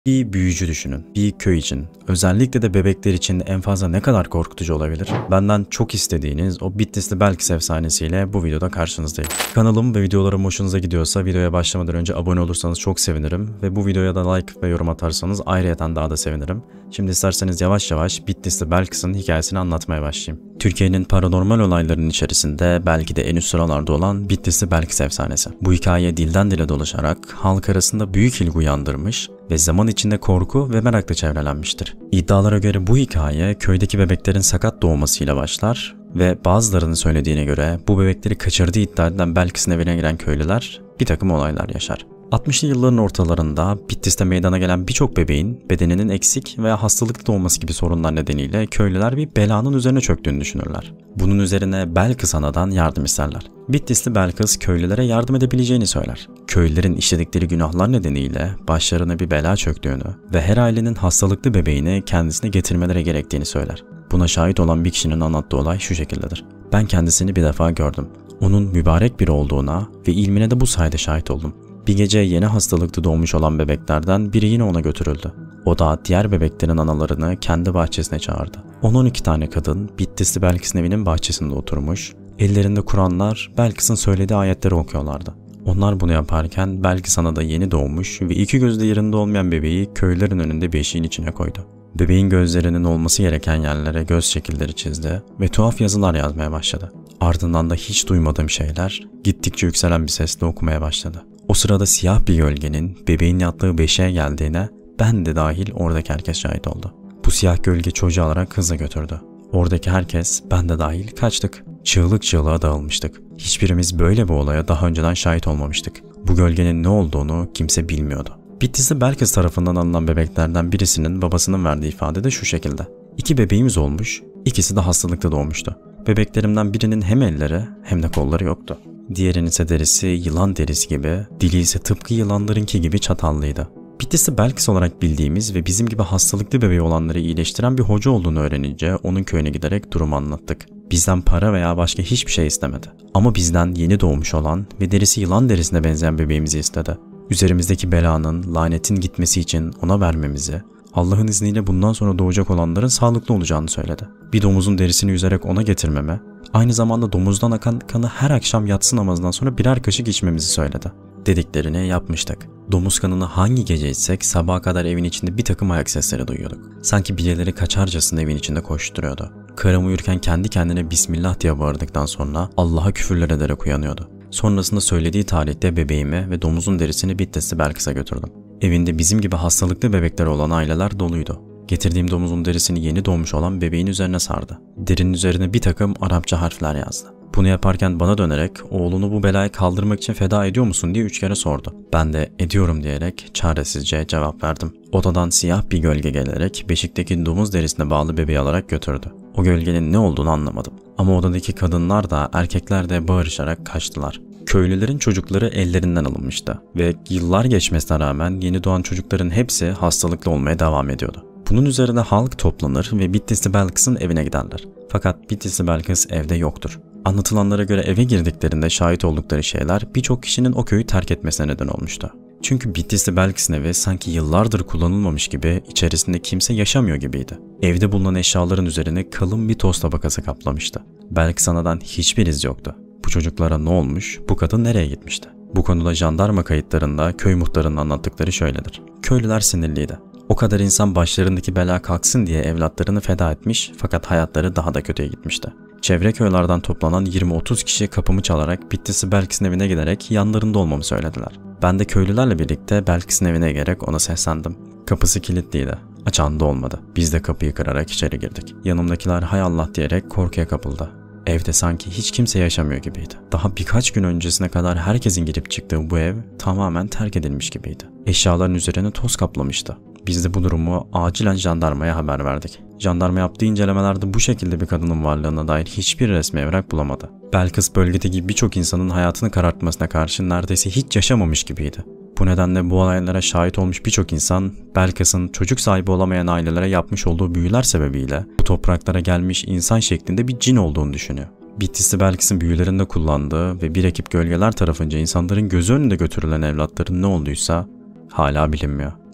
Bir büyücü düşünün. Bir köy için, özellikle de bebekler için en fazla ne kadar korkutucu olabilir? Benden çok istediğiniz o Bitlisli Belkıs efsanesiyle bu videoda karşınızdayım. Kanalım ve videolarım hoşunuza gidiyorsa videoya başlamadan önce abone olursanız çok sevinirim ve bu videoya da like ve yorum atarsanız ayrıyeten daha da sevinirim. Şimdi isterseniz yavaş yavaş Bitlisli Belkıs'ın hikayesini anlatmaya başlayayım. Türkiye'nin paranormal olaylarının içerisinde belki de en üst sıralarda olan Bitlisli Belkıs efsanesi. Bu hikaye dilden dile dolaşarak halk arasında büyük ilgi uyandırmış ve zaman içinde korku ve merakla çevrelenmiştir. İddialara göre bu hikaye köydeki bebeklerin sakat doğmasıyla başlar ve bazılarının söylediğine göre bu bebekleri kaçırdığı iddia edilen Belkıs'ın evine giren köylüler bir takım olaylar yaşar. 60'lı yılların ortalarında Bitlis'te meydana gelen birçok bebeğin bedeninin eksik veya hastalıklı doğması gibi sorunlar nedeniyle köylüler bir belanın üzerine çöktüğünü düşünürler. Bunun üzerine Belkıs Ana'dan yardım isterler. Bitlisli Belkıs köylülere yardım edebileceğini söyler. Köylülerin işledikleri günahlar nedeniyle başlarına bir bela çöktüğünü ve her ailenin hastalıklı bebeğini kendisine getirmeleri gerektiğini söyler. Buna şahit olan bir kişinin anlattığı olay şu şekildedir. Ben kendisini bir defa gördüm. Onun mübarek biri olduğuna ve ilmine de bu sayede şahit oldum. Bir gece yeni hastalıklı doğmuş olan bebeklerden biri yine ona götürüldü. O da diğer bebeklerin analarını kendi bahçesine çağırdı. 10-12 tane kadın Bitlisli Belkıs'ın evinin bahçesinde oturmuş, ellerinde Kur'anlar Belkıs'ın söylediği ayetleri okuyorlardı. Onlar bunu yaparken Belkıs Ana da yeni doğmuş ve iki gözde yerinde olmayan bebeği köylülerin önünde bir eşiğin içine koydu. Bebeğin gözlerinin olması gereken yerlere göz şekilleri çizdi ve tuhaf yazılar yazmaya başladı. Ardından da hiç duymadığım şeyler gittikçe yükselen bir sesle okumaya başladı. O sırada siyah bir gölgenin bebeğin yattığı beşiğe geldiğine ben de dahil oradaki herkes şahit oldu. Bu siyah gölge çocuğu alarak hızla götürdü. Oradaki herkes, ben de dahil, kaçtık. Çığlık çığlığa dağılmıştık. Hiçbirimiz böyle bir olaya daha önceden şahit olmamıştık. Bu gölgenin ne olduğunu kimse bilmiyordu. Bitlisli Belkıs tarafından alınan bebeklerden birisinin babasının verdiği ifade de şu şekilde. 2 bebeğimiz olmuş, ikisi de hastalıkta doğmuştu. Bebeklerimden birinin hem elleri hem de kolları yoktu. Diğerinin ise derisi yılan derisi gibi, dili ise tıpkı yılanlarınki gibi çatallıydı. Bitlisli Belkıs olarak bildiğimiz ve bizim gibi hastalıklı bebeği olanları iyileştiren bir hoca olduğunu öğrenince onun köyüne giderek durumu anlattık. Bizden para veya başka hiçbir şey istemedi. Ama bizden yeni doğmuş olan ve derisi yılan derisine benzeyen bebeğimizi istedi. Üzerimizdeki belanın, lanetin gitmesi için ona vermemizi, Allah'ın izniyle bundan sonra doğacak olanların sağlıklı olacağını söyledi. Bir domuzun derisini yüzerek ona getirmeme, aynı zamanda domuzdan akan kanı her akşam yatsı namazından sonra birer kaşık içmemizi söyledi. Dediklerini yapmıştık. Domuz kanını hangi gece içsek sabaha kadar evin içinde bir takım ayak sesleri duyuyorduk. Sanki birileri kaçarcasına evin içinde koşturuyordu. Karım uyurken kendi kendine Bismillah diye bağırdıktan sonra Allah'a küfürler ederek uyanıyordu. Sonrasında söylediği tarihte bebeğimi ve domuzun derisini Bitlisli Belkıs'a götürdüm. Evinde bizim gibi hastalıklı bebekleri olan aileler doluydu. Getirdiğim domuzun derisini yeni doğmuş olan bebeğin üzerine sardı. Derinin üzerine bir takım Arapça harfler yazdı. Bunu yaparken bana dönerek oğlunu bu belayı kaldırmak için feda ediyor musun diye 3 kere sordu. Ben de ediyorum diyerek çaresizce cevap verdim. Odadan siyah bir gölge gelerek beşikteki domuz derisine bağlı bebeği alarak götürdü. O gölgenin ne olduğunu anlamadım. Ama odadaki kadınlar da erkekler de bağırışarak kaçtılar. Köylülerin çocukları ellerinden alınmıştı ve yıllar geçmesine rağmen yeni doğan çocukların hepsi hastalıklı olmaya devam ediyordu. Bunun üzerine halk toplanır ve Bitlisli Belkıs'ın evine giderler. Fakat Bitlisli Belkıs evde yoktur. Anlatılanlara göre eve girdiklerinde şahit oldukları şeyler birçok kişinin o köyü terk etmesine neden olmuştu. Çünkü Bitlisli Belkıs'ın evi sanki yıllardır kullanılmamış gibi içerisinde kimse yaşamıyor gibiydi. Evde bulunan eşyaların üzerine kalın bir toz tabakası kaplamıştı. Belkıs Ana'dan hiçbir iz yoktu. Bu çocuklara ne olmuş, bu kadın nereye gitmişti? Bu konuda jandarma kayıtlarında köy muhtarının anlattıkları şöyledir. Köylüler sinirliydi. O kadar insan başlarındaki bela kalksın diye evlatlarını feda etmiş fakat hayatları daha da kötüye gitmişti. Çevre köylerden toplanan 20-30 kişi kapımı çalarak Bitlisli Belkıs'ın evine giderek yanlarında olmamı söylediler. Ben de köylülerle birlikte Belkıs'ın evine gelerek ona seslendim. Kapısı kilitliydi. Açan da olmadı. Biz de kapıyı kırarak içeri girdik. Yanımdakiler hay Allah diyerek korkuya kapıldı. Evde sanki hiç kimse yaşamıyor gibiydi. Daha birkaç gün öncesine kadar herkesin girip çıktığı bu ev tamamen terk edilmiş gibiydi. Eşyaların üzerine toz kaplamıştı. Biz de bu durumu acilen jandarmaya haber verdik. Jandarma yaptığı incelemelerde bu şekilde bir kadının varlığına dair hiçbir resmi evrak bulamadı. Belkıs bölgedeki birçok insanın hayatını karartmasına karşı neredeyse hiç yaşamamış gibiydi. Bu nedenle bu olaylara şahit olmuş birçok insan Belkıs'ın çocuk sahibi olamayan ailelere yapmış olduğu büyüler sebebiyle bu topraklara gelmiş insan şeklinde bir cin olduğunu düşünüyor. Bitlisli Belkıs'ın büyülerinde kullandığı ve bir ekip gölgeler tarafınca insanların gözü önünde götürülen evlatların ne olduysa hala bilinmiyor.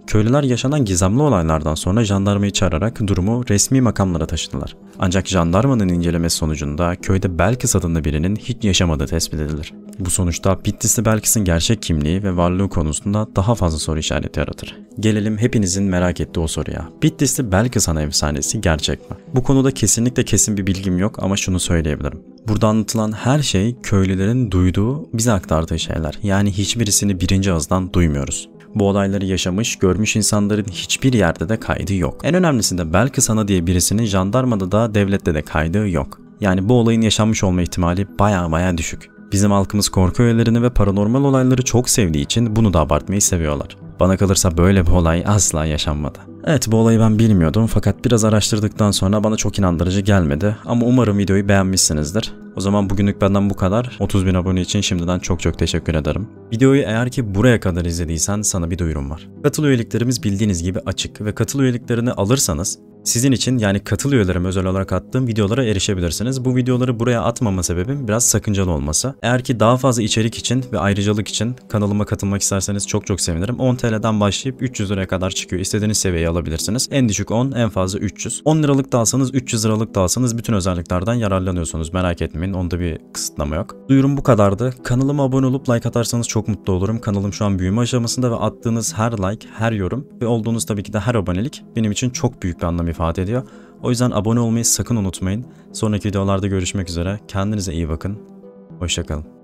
Köylüler yaşanan gizemli olaylardan sonra jandarmayı çağırarak durumu resmi makamlara taşıdılar. Ancak jandarmanın incelemesi sonucunda köyde Belkıs adında birinin hiç yaşamadığı tespit edilir. Bu sonuçta Bitlisli Belkıs'ın gerçek kimliği ve varlığı konusunda daha fazla soru işareti yaratır. Gelelim hepinizin merak ettiği o soruya. Bitlisli Belkıs ana efsanesi gerçek mi? Bu konuda kesinlikle kesin bir bilgim yok ama şunu söyleyebilirim. Burada anlatılan her şey köylülerin duyduğu, bize aktardığı şeyler. Yani hiçbirisini birinci ağızdan duymuyoruz. Bu olayları yaşamış, görmüş insanların hiçbir yerde de kaydı yok. En önemlisi de Belkıs Ana diye birisinin jandarmada da devlette de kaydı yok. Yani bu olayın yaşanmış olma ihtimali baya düşük. Bizim halkımız korku öğelerini ve paranormal olayları çok sevdiği için bunu da abartmayı seviyorlar. Bana kalırsa böyle bir olay asla yaşanmadı. Evet, bu olayı ben bilmiyordum fakat biraz araştırdıktan sonra bana çok inandırıcı gelmedi ama umarım videoyu beğenmişsinizdir. O zaman bugünlük benden bu kadar. 30.000 abone için şimdiden çok teşekkür ederim. Videoyu eğer ki buraya kadar izlediysen sana bir duyurum var. Katıl üyeliklerimiz bildiğiniz gibi açık ve katıl üyeliklerini alırsanız sizin için, yani katıl üyelerime özel olarak attığım videolara erişebilirsiniz. Bu videoları buraya atmama sebebim biraz sakıncalı olması. Eğer ki daha fazla içerik için ve ayrıcalık için kanalıma katılmak isterseniz çok sevinirim. 10 TL'den başlayıp 300 liraya kadar çıkıyor. İstediğiniz seviyeyi alabilirsiniz. En düşük 10, en fazla 300. 10 liralık da alsanız, 300 liralık da alsanız bütün özelliklerden yararlanıyorsunuz. Merak etmeyin, onda bir kısıtlama yok. Duyurum bu kadardı. Kanalıma abone olup like atarsanız çok mutlu olurum. Kanalım şu an büyüme aşamasında ve attığınız her like, her yorum ve olduğunuz tabii ki de her abonelik benim için çok büyük bir anlam ifade ediyor. O yüzden abone olmayı sakın unutmayın. Sonraki videolarda görüşmek üzere. Kendinize iyi bakın. Hoşça kalın.